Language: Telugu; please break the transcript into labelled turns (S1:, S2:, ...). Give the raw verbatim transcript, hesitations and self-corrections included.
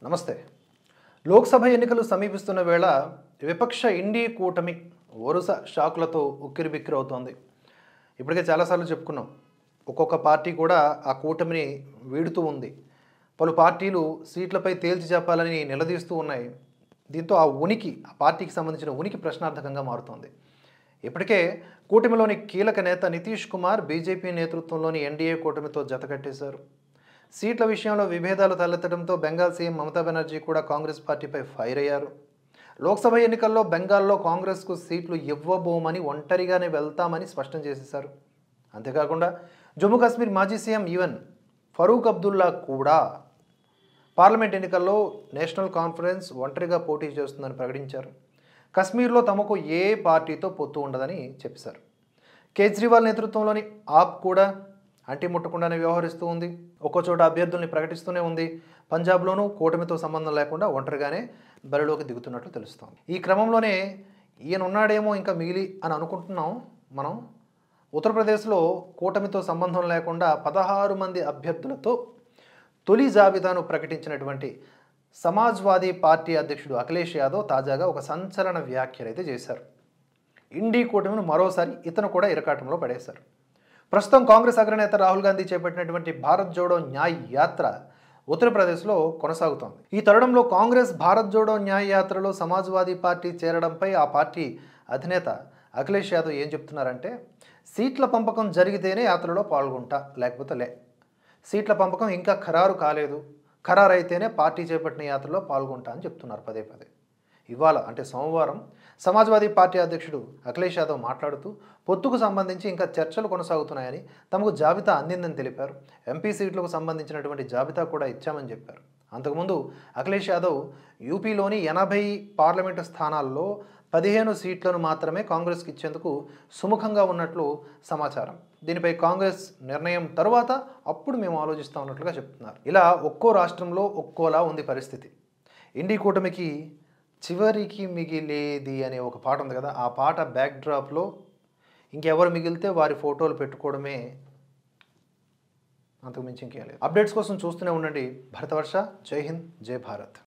S1: నమస్తే. లోక్సభ ఎన్నికలు సమీపిస్తున్న వేళ విపక్ష ఇండి కూటమి వరుస షాకులతో ఉక్కిరిబిక్కిరవుతోంది. ఇప్పటికే చాలాసార్లు చెప్పుకున్నాం. ఒక్కొక్క పార్టీ కూడా ఆ కూటమిని వీడుతూ ఉంది. పలు పార్టీలు సీట్లపై తేల్చి చెప్పాలని నిలదీస్తూ ఉన్నాయి. దీంతో ఆ ఉనికి, ఆ పార్టీకి సంబంధించిన ఉనికి ప్రశ్నార్థకంగా మారుతోంది. ఇప్పటికే కూటమిలోని కీలక నేత నితీష్ కుమార్ బీజేపీ నేతృత్వంలోని ఎన్డీఏ కూటమితో జతకట్టేశారు. సీట్ల విషయంలో విభేదాలు తలెత్తడంతో బెంగాల్ సీఎం మమతా బెనర్జీ కూడా కాంగ్రెస్ పార్టీపై ఫైర్ అయ్యారు. లోక్సభ ఎన్నికల్లో బెంగాల్లో కాంగ్రెస్కు సీట్లు ఇవ్వబోమని ఒంటరిగానే వెళ్తామని స్పష్టం చేసేశారు. అంతేకాకుండా జమ్మూ కాశ్మీర్ మాజీ సీఎం ఈవెన్ ఫరూక్ అబ్దుల్లా కూడా పార్లమెంట్ ఎన్నికల్లో నేషనల్ కాన్ఫరెన్స్ ఒంటరిగా పోటీ చేస్తుందని ప్రకటించారు. కశ్మీర్లో తమకు ఏ పార్టీతో పొత్తు ఉండదని చెప్పారు. కేజ్రీవాల్ నేతృత్వంలోని ఆప్ కూడా అంటిముట్టకుండానే వ్యవహరిస్తూ ఉంది. ఒక్కో చోట అభ్యర్థుల్ని ప్రకటిస్తూనే ఉంది. పంజాబ్లోనూ కూటమితో సంబంధం లేకుండా ఒంటరిగానే బరిలోకి దిగుతున్నట్లు తెలుస్తోంది. ఈ క్రమంలోనే ఈయన ఉన్నాడేమో ఇంకా మిగిలి అని అనుకుంటున్నాం మనం. ఉత్తరప్రదేశ్లో కూటమితో సంబంధం లేకుండా పదహారు మంది అభ్యర్థులతో తొలి జాబితాను ప్రకటించినటువంటి సమాజ్వాదీ పార్టీ అధ్యక్షుడు అఖిలేష్ యాదవ్ తాజాగా ఒక సంచలన వ్యాఖ్యలు అయితే చేశారు. ఇండీ కూటమిని మరోసారి ఇతను కూడా ఇరకాటంలో పడేశారు. ప్రస్తుతం కాంగ్రెస్ అగ్రనేత రాహుల్ గాంధీ చేపట్టినటువంటి భారత్ జోడో న్యాయ్ యాత్ర ఉత్తరప్రదేశ్లో కొనసాగుతోంది. ఈ తరుణంలో కాంగ్రెస్ భారత్ జోడో న్యాయ్ యాత్రలో సమాజ్వాదీ పార్టీ చేరడంపై ఆ పార్టీ అధినేత అఖిలేష్ యాదవ్ ఏం చెప్తున్నారంటే, సీట్ల పంపకం జరిగితేనే యాత్రలో పాల్గొంటా, లేకపోతే లే. సీట్ల పంపకం ఇంకా ఖరారు కాలేదు, ఖరారు అయితేనే పార్టీ చేపట్టిన యాత్రలో పాల్గొంటా అని చెప్తున్నారు పదే పదే. ఇవాళ అంటే సోమవారం సమాజ్వాదీ పార్టీ అధ్యక్షుడు అఖిలేష్ యాదవ్ మాట్లాడుతూ పొత్తుకు సంబంధించి ఇంకా చర్చలు కొనసాగుతున్నాయని, తమకు జాబితా అందిందని తెలిపారు. ఎంపీ సీట్లకు సంబంధించినటువంటి జాబితా కూడా ఇచ్చామని చెప్పారు. అంతకుముందు అఖిలేష్ యాదవ్ యూపీలోని ఎనభై పార్లమెంటు స్థానాల్లో పదిహేను సీట్లను మాత్రమే కాంగ్రెస్కి ఇచ్చేందుకు సుముఖంగా ఉన్నట్లు సమాచారం. దీనిపై కాంగ్రెస్ నిర్ణయం తరువాత అప్పుడు మేము ఆలోచిస్తూ ఉన్నట్లుగా చెప్తున్నారు. ఇలా ఒక్కో రాష్ట్రంలో ఒక్కోలా ఉంది పరిస్థితి. ఇండీ కూటమికి చివరికి మిగిలేది అనే ఒక పాట ఉంది కదా, ఆ పాట బ్యాక్ డ్రాప్లో ఇంకెవరు మిగిలితే వారి ఫోటోలు పెట్టుకోవడమే, అంతకు మించి ఇంకేం లేదు. అప్డేట్స్ కోసం చూస్తూనే ఉండండి భరతవర్ష. జై హింద్, జై భారత్.